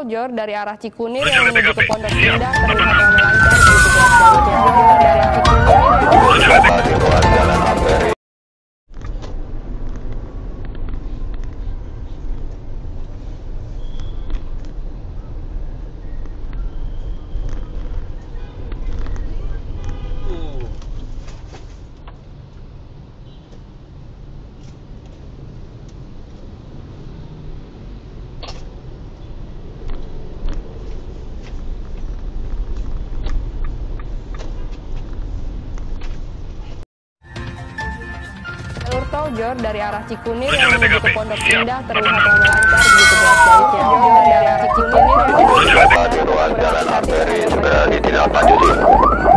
tol Jor dari arah Cikunir yang menuju ke Pondok Indah terlihat ramai lancar di sebelah jalur dari arah Cikunir yang ruas Jalan Amperi. jalur tol Jor dari arah Cikunir yang menuju ke Pondok Indah terlihat ramai lancar di sebelah jalur dari arah Cikunir yang Di ruas Jalan Amperi segera ditindaklanjuti.